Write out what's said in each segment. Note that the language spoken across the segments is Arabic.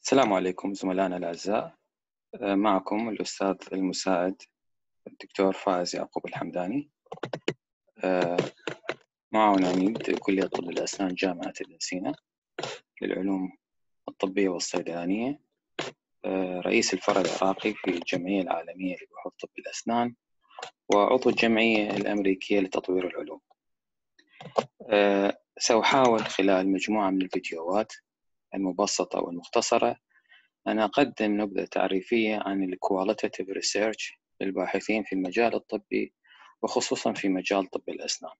السلام عليكم زملائنا الأعزاء. معكم الأستاذ المساعد الدكتور فايز يعقوب الحمداني، آه، معاون عميد كلية طب الأسنان جامعة المسينة للعلوم الطبية والصيدلانية، رئيس الفرع العراقي في الجمعية العالمية لبحوث طب الأسنان، وعضو الجمعية الأمريكية لتطوير العلوم. سأحاول خلال مجموعة من الفيديوهات المبسطة والمختصرة أن أقدم نبذة تعريفية عن ال Qualitative Research للباحثين في المجال الطبي، وخصوصا في مجال طب الأسنان.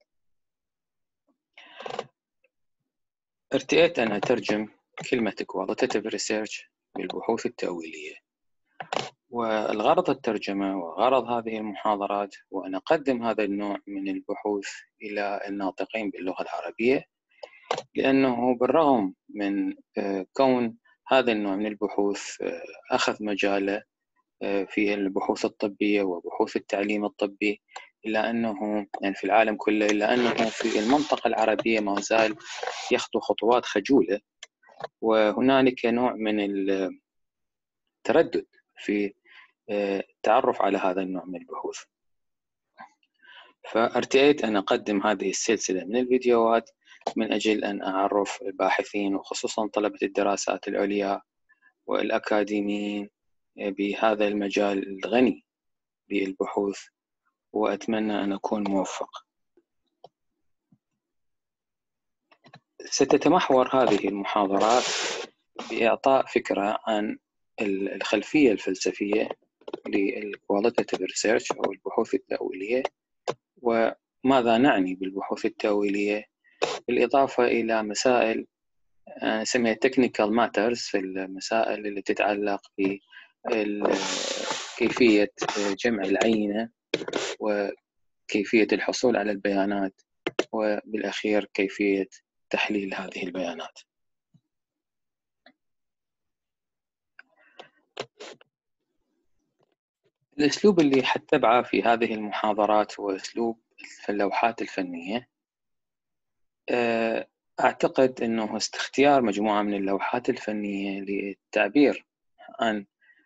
ارتئيت أن أترجم كلمة Qualitative Research بالبحوث التأويلية، والغرض الترجمة وغرض هذه المحاضرات هو أن أقدم هذا النوع من البحوث إلى الناطقين باللغة العربية، لأنه بالرغم من كون هذا النوع من البحوث أخذ مجاله في البحوث الطبية وبحوث التعليم الطبي، إلا أنه يعني في العالم كله، إلا أنه في المنطقة العربية ما زال يخطو خطوات خجولة، وهنالك نوع من التردد في التعرف على هذا النوع من البحوث. فارتئيت أن أقدم هذه السلسلة من الفيديوهات من أجل أن أعرف الباحثين وخصوصا طلبة الدراسات العليا والأكاديميين بهذا المجال الغني بالبحوث، وأتمنى أن أكون موفق. ستتمحور هذه المحاضرات بإعطاء فكرة عن الخلفية الفلسفية للكواليتيف ريسيرش أو البحوث التأويلية، وماذا نعني بالبحوث التأويلية، بالإضافة إلى مسائل نسميها technical matters، في المسائل اللي تتعلق بكيفية جمع العينة وكيفية الحصول على البيانات، وبالأخير كيفية تحليل هذه البيانات. الأسلوب اللي حتبعه في هذه المحاضرات هو أسلوب اللوحات الفنية. أعتقد أنه اختيار مجموعة من اللوحات الفنية للتعبير عن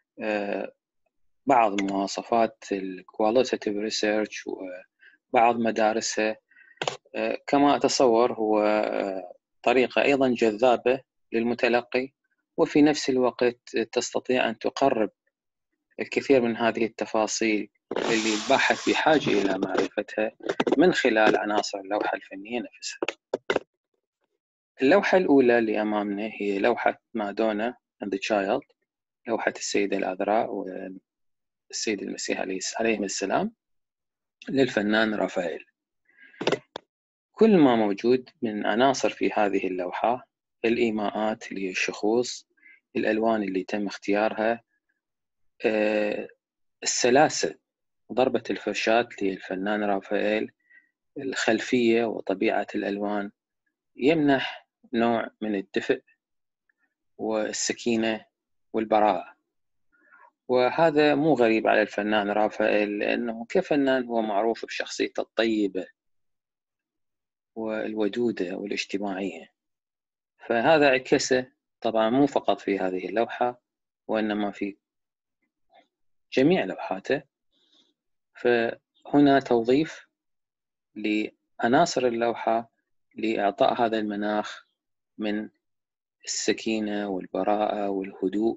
بعض مواصفات ال Qualitative Research وبعض مدارسها، كما أتصور هو طريقة أيضا جذابة للمتلقي، وفي نفس الوقت تستطيع أن تقرب الكثير من هذه التفاصيل اللي الباحث بحاجة إلى معرفتها من خلال عناصر اللوحة الفنية نفسها. اللوحة الأولى اللي أمامنا هي لوحة مادونا and the Child، لوحة السيدة العذراء والسيد المسيح عليهم السلام للفنان رافائيل. كل ما موجود من عناصر في هذه اللوحة، الإيماءات للشخوص، الألوان اللي تم اختيارها، السلاسل، ضربة الفرشاة للفنان رافائيل، الخلفية وطبيعة الألوان، يمنح نوع من الدفء والسكينة والبراءة. وهذا مو غريب على الفنان رافائيل، لأنه كفنان هو معروف بشخصيته الطيبة والودودة والاجتماعية، فهذا عكسه طبعا مو فقط في هذه اللوحة وإنما في جميع لوحاته. فهنا توظيف لعناصر اللوحة لإعطاء هذا المناخ من السكينة والبراءة والهدوء،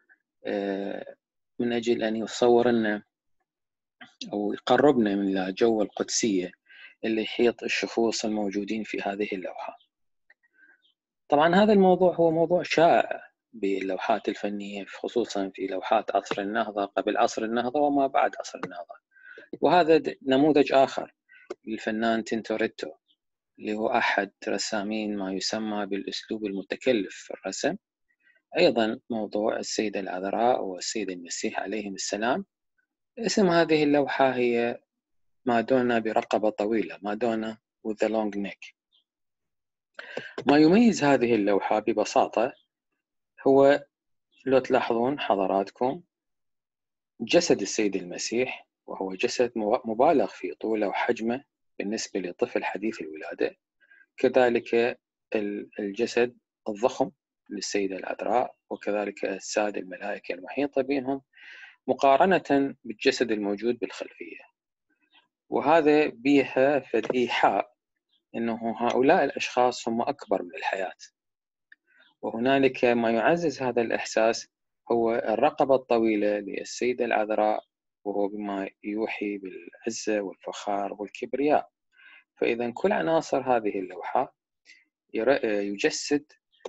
من أجل أن يصور لنا أو يقربنا من الجو القدسية اللي يحيط الشخوص الموجودين في هذه اللوحة. طبعا هذا الموضوع هو موضوع شائع باللوحات الفنية، خصوصا في لوحات عصر النهضة، قبل عصر النهضة وما بعد عصر النهضة. وهذا نموذج آخر للفنان تينتوريتو، اللي هو أحد رسامين ما يسمى بالأسلوب المتكلف في الرسم. أيضا موضوع السيدة العذراء والسيد المسيح عليهم السلام. اسم هذه اللوحة هي مادونا برقبة طويلة، مادونا with the long neck. ما يميز هذه اللوحة ببساطة هو، لو تلاحظون حضراتكم، جسد السيد المسيح، وهو جسد مبالغ في طوله وحجمه بالنسبة لطفل حديث الولادة، كذلك الجسد الضخم للسيدة العذراء وكذلك أجساد الملائكة المحيطة بهم مقارنة بالجسد الموجود بالخلفية. وهذا بيها فد إيحاء أنه هؤلاء الأشخاص هم أكبر من الحياة. وهنالك ما يعزز هذا الإحساس هو الرقبة الطويلة للسيدة العذراء، وهو بما يوحي بالعزة والفخار والكبرياء. فإذا كل عناصر هذه اللوحة يجسد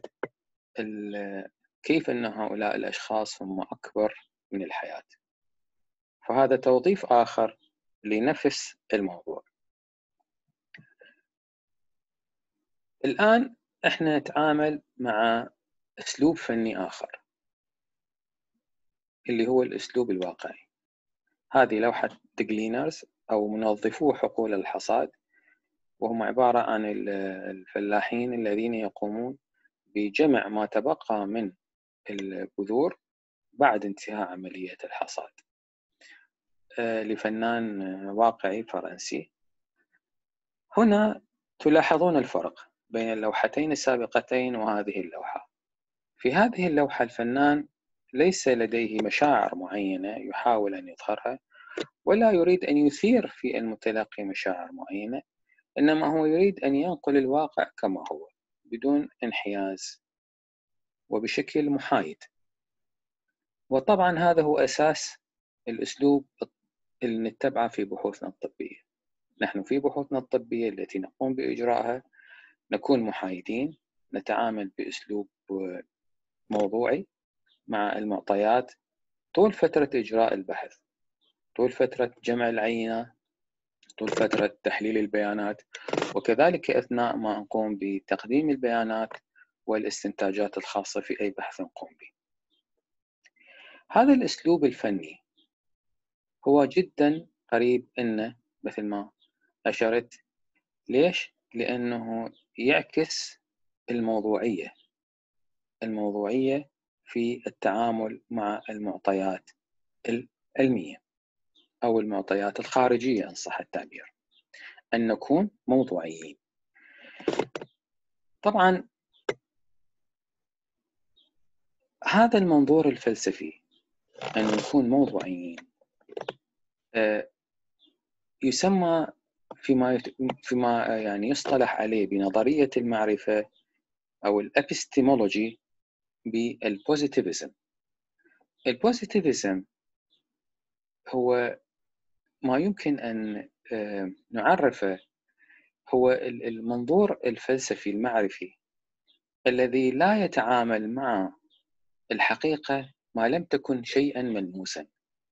كيف أن هؤلاء الأشخاص هم أكبر من الحياة. فهذا توظيف آخر لنفس الموضوع. الآن إحنا نتعامل مع أسلوب فني آخر اللي هو الأسلوب الواقعي. هذه لوحة ديجلينرز أو منظفو حقول الحصاد، وهم عبارة عن الفلاحين الذين يقومون بجمع ما تبقى من البذور بعد انتهاء عملية الحصاد، لفنان واقعي فرنسي. هنا تلاحظون الفرق بين اللوحتين السابقتين وهذه اللوحة. في هذه اللوحة الفنان ليس لديه مشاعر معينة يحاول أن يظهرها، ولا يريد أن يثير في المتلقي مشاعر معينة، إنما هو يريد أن ينقل الواقع كما هو بدون انحياز وبشكل محايد. وطبعا هذا هو أساس الأسلوب اللي نتبعه في بحوثنا الطبية. نحن في بحوثنا الطبية التي نقوم بإجراءها نكون محايدين، نتعامل بأسلوب موضوعي مع المعطيات طول فترة إجراء البحث، طول فترة جمع العينة، طول فترة تحليل البيانات، وكذلك أثناء ما نقوم بتقديم البيانات والاستنتاجات الخاصة في أي بحث نقوم به. هذا الأسلوب الفني هو جدا قريب إنه مثل ما أشرت. ليش؟ لأنه يعكس الموضوعية في التعامل مع المعطيات العلمية أو المعطيات الخارجية إن صح التعبير، أن نكون موضوعيين. طبعا هذا المنظور الفلسفي أن نكون موضوعيين يسمى فيما يعني يصطلح عليه بنظرية المعرفة أو الأبستيمولوجي بالبوزيتيفيزم. البوزيتيفيزم هو ما يمكن أن نعرفه هو المنظور الفلسفي المعرفي الذي لا يتعامل مع الحقيقة ما لم تكن شيئا ملموسا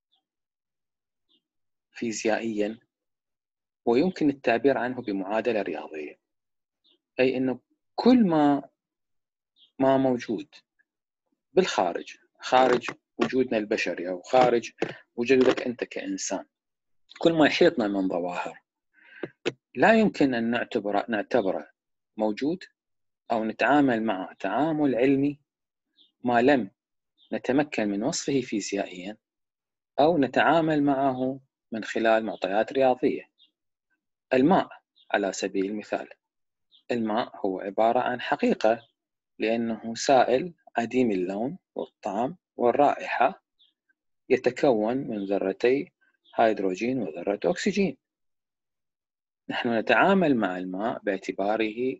فيزيائيا، ويمكن التعبير عنه بمعادلة رياضية. أي أنه كل ما موجود بالخارج، خارج وجودنا البشري أو خارج وجودك أنت كإنسان، كل ما يحيطنا من ظواهر لا يمكن أن نعتبره موجود أو نتعامل معه تعامل علمي ما لم نتمكن من وصفه فيزيائيا أو نتعامل معه من خلال معطيات رياضية. الماء على سبيل المثال، الماء هو عبارة عن حقيقة لأنه سائل عديم اللون والطعم والرائحة، يتكون من ذرتي هيدروجين وذرة أكسجين. نحن نتعامل مع الماء باعتباره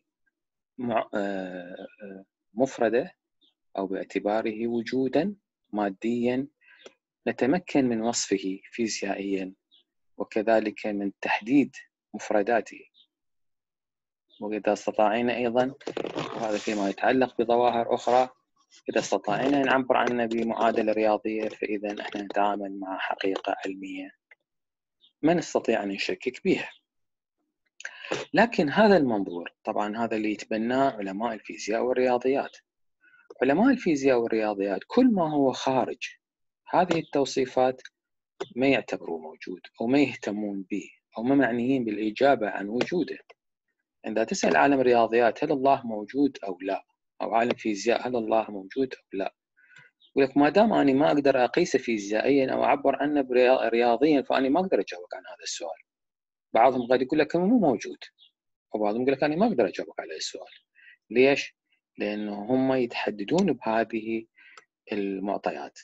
مفردة أو باعتباره وجودا ماديا نتمكن من وصفه فيزيائيا وكذلك من تحديد مفرداته. وإذا استطعنا أيضا، وهذا فيما يتعلق بظواهر أخرى، إذا استطعنا أن نعبر عنه بمعادلة رياضية فإذا نحن نتعامل مع حقيقة علمية ما نستطيع أن نشكك بها. لكن هذا المنظور طبعا هذا اللي يتبناه علماء الفيزياء والرياضيات. علماء الفيزياء والرياضيات كل ما هو خارج هذه التوصيفات ما يعتبروه موجود أو ما يهتمون به أو ما معنيين بالإجابة عن وجوده. عندما تسأل عالم الرياضيات هل الله موجود أو لا، أو عالم فيزياء هل الله موجود أو لا، يقول لك ما دام أنا ما أقدر أقيسه فيزيائيا أو أعبر عنه رياضيا فأنا ما أقدر أجاوبك عن هذا السؤال. بعضهم قد يقول لك مو موجود، وبعضهم يقول لك أنا ما أقدر أجاوبك على السؤال. ليش؟ لأنه هم يتحددون بهذه المعطيات.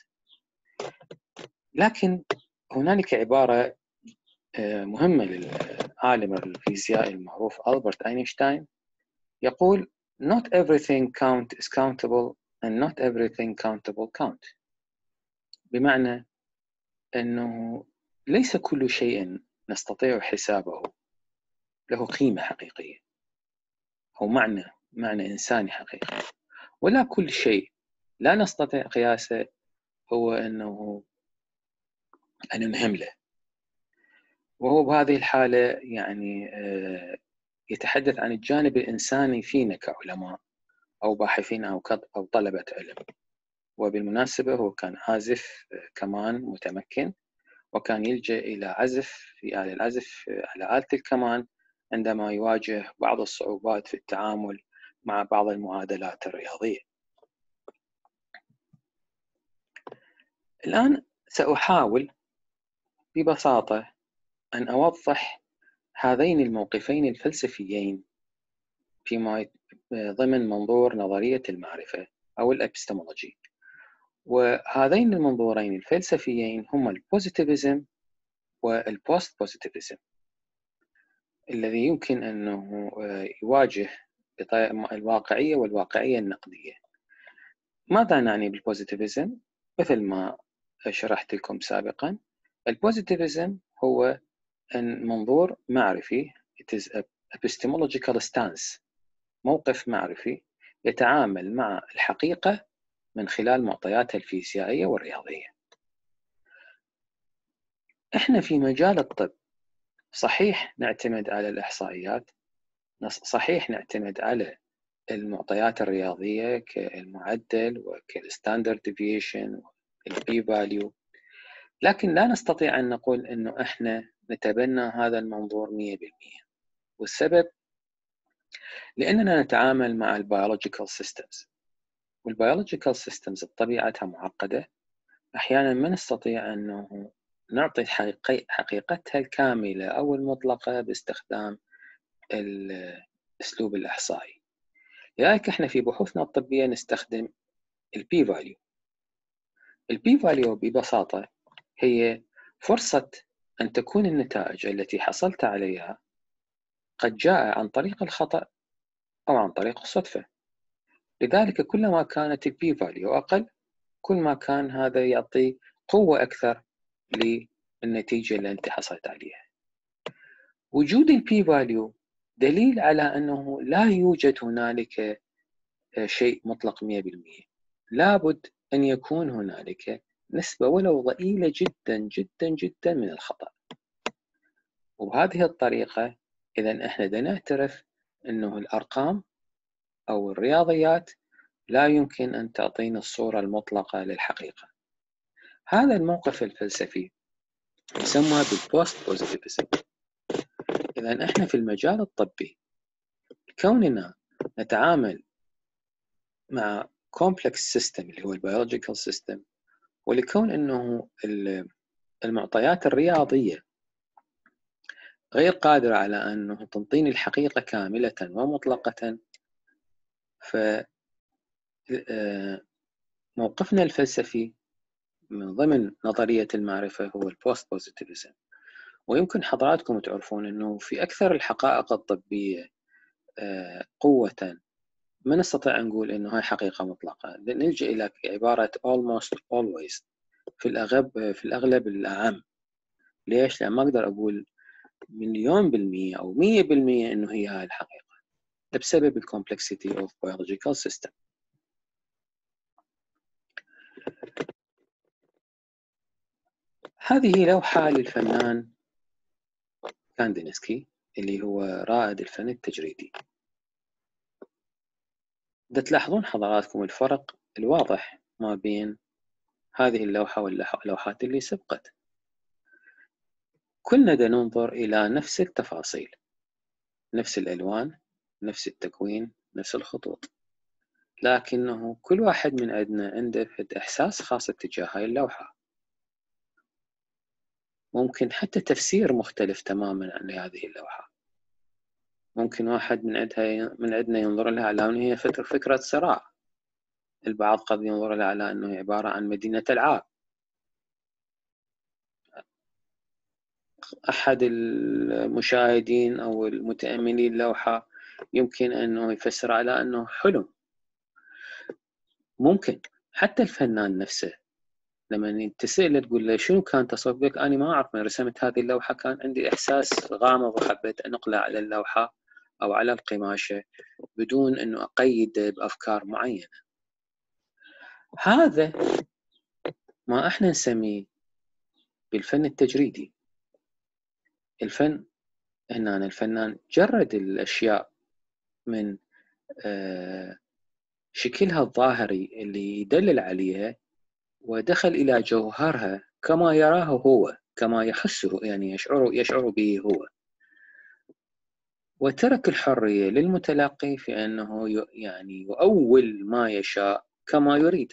لكن هنالك عبارة مهمة للعالم الفيزيائي المعروف ألبرت أينشتاين، يقول not everything count is countable and not everything countable count. بمعنى أنه ليس كل شيء نستطيع حسابه له قيمة حقيقية أو معنى إنساني حقيقي، ولا كل شيء لا نستطيع قياسه هو أنه نهمله. وهو بهذه الحالة يعني يتحدث عن الجانب الإنساني فينا كعلماء أو باحثين أو طلبة علم. وبالمناسبة هو كان عازف كمان متمكن، وكان يلجأ إلى عزف في آلة العزف على آلة الكمان عندما يواجه بعض الصعوبات في التعامل مع بعض المعادلات الرياضية. الآن سأحاول ببساطة أن أوضح هذين الموقفين الفلسفيين فيما ضمن منظور نظرية المعرفة أو الأبستمولوجي. وهذين المنظورين الفلسفيين هما البوزيتيفيزم والبوست بوزيتيفيزم، الذي يمكن أنه يواجه الواقعية والواقعية النقدية. ماذا نعني بالبوزيتيفيزم؟ مثل ما شرحت لكم سابقا، البوزيتيفيزم هو أن منظور معرفي، it is a epistemological stance، موقف معرفي يتعامل مع الحقيقة من خلال معطياتها الفيزيائية والرياضية. إحنا في مجال الطب صحيح نعتمد على الإحصائيات، صحيح نعتمد على المعطيات الرياضية كالمعدل وكالستاندرد ديفيشن والبي فاليو، لكن لا نستطيع أن نقول أنه إحنا نتبنى هذا المنظور 100%. والسبب لأننا نتعامل مع البيولوجيكال سيستمز، والبيولوجيكال سيستمز بطبيعتها معقدة، أحيانا ما نستطيع أنه نعطي حقيقتها الكاملة أو المطلقة باستخدام الأسلوب الإحصائي. لذلك إحنا في بحوثنا الطبية نستخدم البي فاليو. البي فاليو ببساطة هي فرصة أن تكون النتائج التي حصلت عليها قد جاء عن طريق الخطأ أو عن طريق الصدفة. لذلك كلما كانت البي فاليو أقل، كل ما كان هذا يعطي قوة أكثر للنتيجة اللي أنت حصلت عليها. وجود البي فاليو دليل على أنه لا يوجد هنالك شيء مطلق 100%، لابد أن يكون هنالك نسبة ولو ضئيلة جدا جدا جدا من الخطأ. وبهذه الطريقة إذا إحنا نعترف أنه الأرقام أو الرياضيات لا يمكن أن تعطينا الصورة المطلقة للحقيقة. هذا الموقف الفلسفي يسمى بالبوست بوزيتيفيزم. إذا إحنا في المجال الطبي كوننا نتعامل مع complex system اللي هو البيولوجيكال سيستم، ولكون أنه المعطيات الرياضية غير قادرة على أنه تنطيني الحقيقة كاملة ومطلقة، فموقفنا الفلسفي من ضمن نظرية المعرفة هو البوست بوزيتيفيزم. ويمكن حضراتكم تعرفون أنه في أكثر الحقائق الطبية قوة ما نستطيع أن نقول أنه هاي حقيقة مطلقة، نلجأ إلى عبارة almost always في الأغلب الأعم. ليش؟ لأن ما أقدر أقول 1,000,000% أو 100% أنه هي هاي الحقيقة، بسبب complexity of biological system. هذه لوحة للفنان كاندينسكي اللي هو رائد الفن التجريدي. تلاحظون حضراتكم الفرق الواضح ما بين هذه اللوحة واللوحات اللي سبقت. كلنا ننظر إلى نفس التفاصيل، نفس الألوان، نفس التكوين، نفس الخطوط، لكنه كل واحد من عندنا عنده إحساس خاص تجاه هاي اللوحة. ممكن حتى تفسير مختلف تماما عن هذه اللوحة. ممكن واحد من عندنا ينظر لها على أن هي فكرة صراع. البعض قد ينظر لها على أنه عبارة عن مدينة ألعاب. أحد المشاهدين أو المتأملين اللوحة يمكن أنه يفسر على أنه حلم. ممكن حتى الفنان نفسه لما تسأله تقول له شنو كان تصورك، أنا ما أعرف، من رسمت هذه اللوحة كان عندي إحساس غامض وحبيت أنقله على اللوحة أو على القماشة بدون أنه أقيد بأفكار معينة. هذا ما احنا نسميه بالفن التجريدي. الفن هنا الفنان جرد الأشياء من شكلها الظاهري اللي يدلل عليها، ودخل إلى جوهرها كما يراه هو، كما يحسه، يعني يشعر به هو، وترك الحرية للمتلقي في أنه يعني يؤول ما يشاء كما يريد.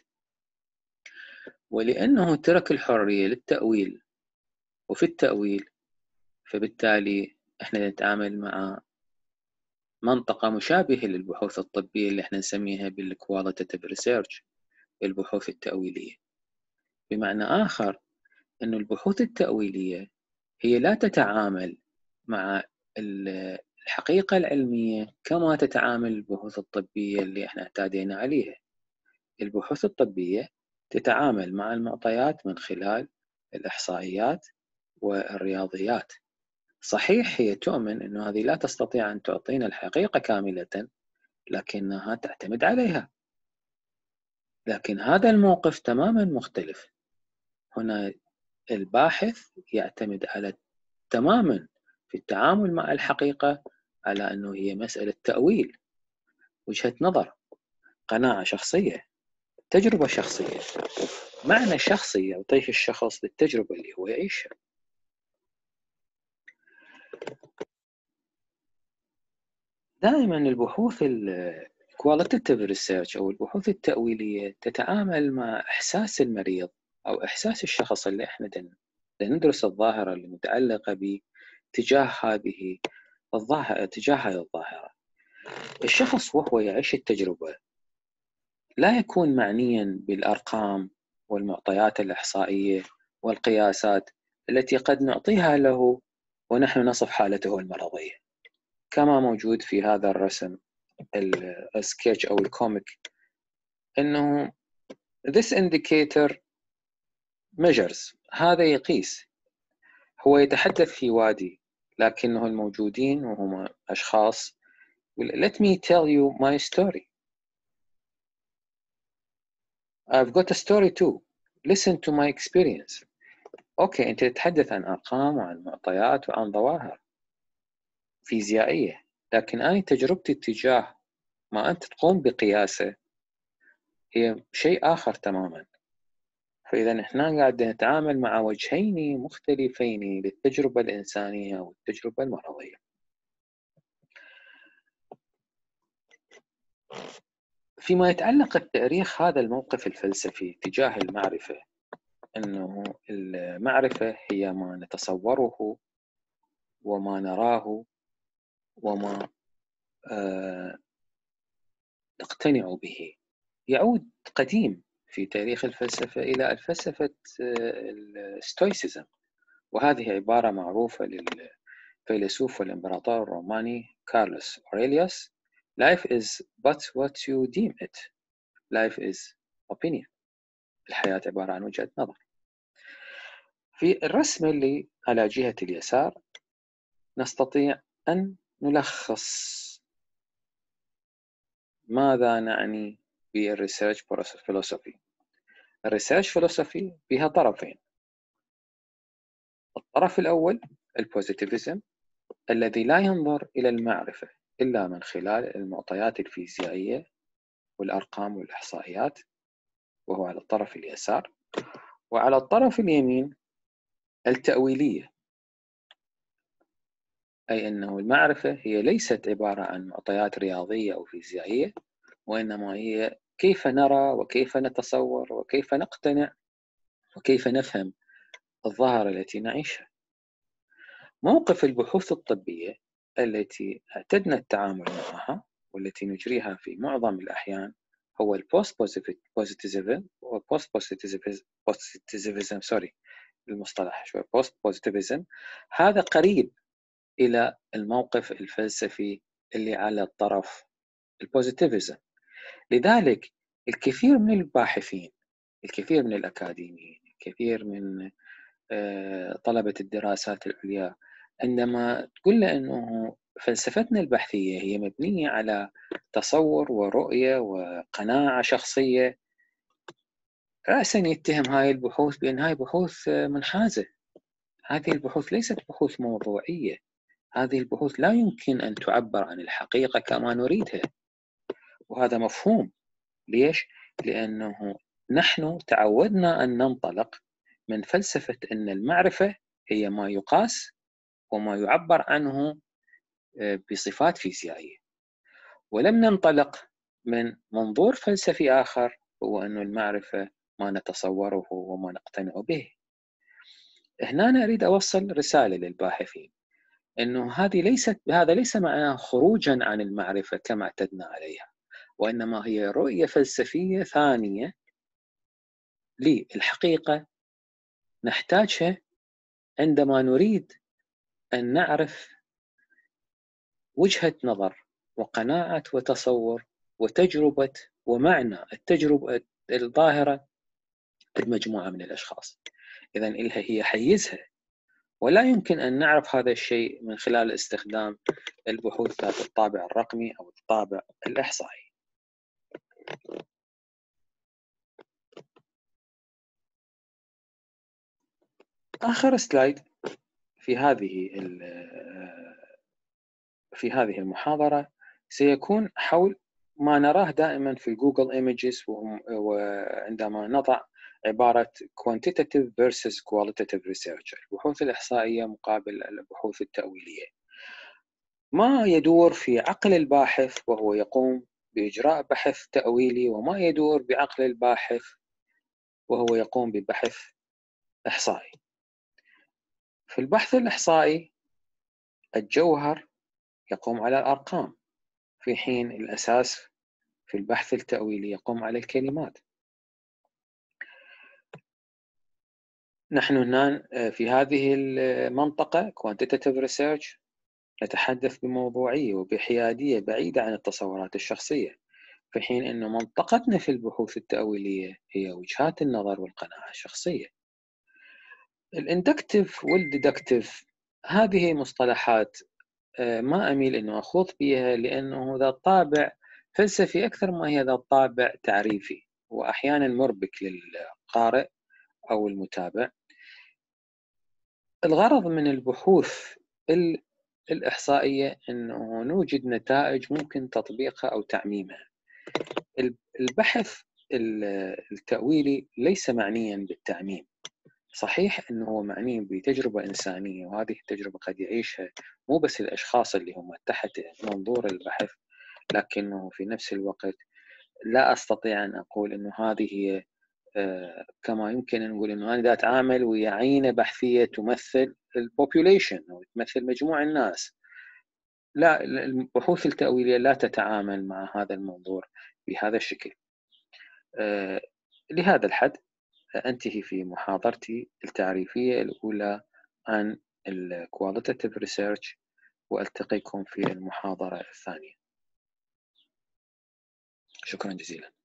ولأنه ترك الحرية للتأويل وفي التأويل، فبالتالي احنا نتعامل مع منطقة مشابهة للبحوث الطبية اللي احنا نسميها بالqualitative research، البحوث التأويلية. بمعنى آخر أن البحوث التأويلية هي لا تتعامل مع الحقيقة العلمية كما تتعامل البحوث الطبية اللي احنا اعتادينا عليها. البحوث الطبية تتعامل مع المعطيات من خلال الإحصائيات والرياضيات. صحيح هي تؤمن أن هذه لا تستطيع أن تعطينا الحقيقة كاملة، لكنها تعتمد عليها. لكن هذا الموقف تماما مختلف. هنا الباحث يعتمد على تماما في التعامل مع الحقيقة على أنه هي مسألة تأويل، وجهة نظر، قناعة شخصية، تجربة شخصية، معنى شخصي يعطيه الشخص للتجربة اللي هو يعيشها. دائما البحوث qualitative research أو البحوث التأويلية تتعامل مع إحساس المريض أو إحساس الشخص اللي إحنا ندرس الظاهرة المتعلقة باتجاه هذه الظاهرة. الشخص وهو يعيش التجربة لا يكون معنيا بالأرقام والمعطيات الإحصائية والقياسات التي قد نعطيها له ونحن نصف حالته المرضية، كما موجود في هذا الرسم السكيتش أو الكوميك، أنه this indicator measures، هذا يقيس. هو يتحدث في وادي لكنه الموجودين وهم أشخاص let me tell you my story. I've got a story too. Listen to my experience. أوكي، أنت تتحدث عن أرقام وعن معطيات وعن ظواهر فيزيائية، لكن أنا تجربتي تجاه ما أنت تقوم بقياسه هي شيء آخر تماما. فإذا إحنا قاعد نتعامل مع وجهين مختلفين للتجربة الإنسانية والتجربة المرضية. فيما يتعلق بتاريخ هذا الموقف الفلسفي تجاه المعرفة، أنه المعرفة هي ما نتصوره وما نراه وما نقتنع به، يعود قديم في تاريخ الفلسفة إلى الفلسفة الستويسيزم. وهذه عبارة معروفة للفيلسوف والإمبراطور الروماني كارلوس أوريليوس: Life is but what you deem it. Life is opinion. الحياة عبارة عن وجهة نظر. في الرسم اللي على جهة اليسار نستطيع أن نلخص ماذا نعني بالريسيرش فيلوسوفي. الريسيرش فيلوسوفي بها طرفين. الطرف الأول البوزيتيفيزم، الذي لا ينظر إلى المعرفة إلا من خلال المعطيات الفيزيائية والأرقام والإحصائيات، وهو على الطرف اليسار. وعلى الطرف اليمين التأويلية، أي أنه المعرفة هي ليست عبارة عن معطيات رياضية أو فيزيائية، وإنما هي كيف نرى وكيف نتصور وكيف نقتنع وكيف نفهم الظاهرة التي نعيشها. موقف البحوث الطبية التي اعتدنا التعامل معها والتي نجريها في معظم الأحيان هو البوست بوزيتيفيزم سوري المصطلح شوي بوست بوزيتيفيزم. هذا قريب إلى الموقف الفلسفي اللي على الطرف البوزيتيفيزم. لذلك الكثير من الباحثين، الكثير من الأكاديميين، الكثير من طلبة الدراسات العليا عندما تقول له أنه فلسفتنا البحثية هي مبنية على تصور ورؤية وقناعة شخصية، رأسا يتهم هاي البحوث بأن هاي بحوث منحازة. هذه البحوث ليست بحوث موضوعية، هذه البحوث لا يمكن أن تعبر عن الحقيقة كما نريدها. وهذا مفهوم. ليش؟ لأنه نحن تعودنا أن ننطلق من فلسفة أن المعرفة هي ما يقاس وما يعبر عنه بصفات فيزيائية، ولم ننطلق من منظور فلسفي آخر هو أن المعرفة ما نتصوره وما نقتنع به. هنا أنا أريد أوصل رسالة للباحثين أنه هذا ليس معناه خروجا عن المعرفة كما اعتدنا عليها، وإنما هي رؤية فلسفية ثانية للحقيقة نحتاجها عندما نريد أن نعرف وجهة نظر وقناعة وتصور وتجربة ومعنى التجربة الظاهرة لمجموعة من الأشخاص. إذن إلها هي حيزها، ولا يمكن أن نعرف هذا الشيء من خلال استخدام البحوث ذات الطابع الرقمي أو الطابع الإحصائي. آخر سلايد في هذه المحاضرة سيكون حول ما نراه دائما في جوجل ايميجز، وعندما نضع عبارة quantitative versus qualitative research، البحوث الإحصائية مقابل البحوث التأويلية. ما يدور في عقل الباحث وهو يقوم بإجراء بحث تأويلي، وما يدور بعقل الباحث وهو يقوم ببحث إحصائي. في البحث الإحصائي الجوهر يقوم على الأرقام، في حين الأساس في البحث التأويلي يقوم على الكلمات. نحن هنا في هذه المنطقة quantitative research نتحدث بموضوعية وبحيادية بعيدة عن التصورات الشخصية، في حين أن منطقتنا في البحوث التأويلية هي وجهات النظر والقناعة الشخصية. الاندكتيف والديدكتيف هذه مصطلحات ما أميل أنه أخوض بها، لأنه ذا طابع فلسفي أكثر ما هي ذا طابع تعريفي، وأحيانا مربك للقارئ أو المتابع. الغرض من البحوث الإحصائية أنه نوجد نتائج ممكن تطبيقها أو تعميمها. البحث التأويلي ليس معنيا بالتعميم. صحيح أنه هو معني بتجربة إنسانية، وهذه التجربة قد يعيشها مو بس الأشخاص اللي هم تحت منظور البحث، لكنه في نفس الوقت لا أستطيع أن أقول أنه هذه هي كما يمكن أن نقول أنه أنا دا أتعامل ويا عينة بحثية تمثل البوبوليشن أو تمثل مجموع الناس. لا، البحوث التأويلية لا تتعامل مع هذا المنظور بهذا الشكل. لهذا الحد أنتهي في محاضرتي التعريفية الأولى عن الكواليتيف ريسيرش، وألتقيكم في المحاضرة الثانية. شكرا جزيلا.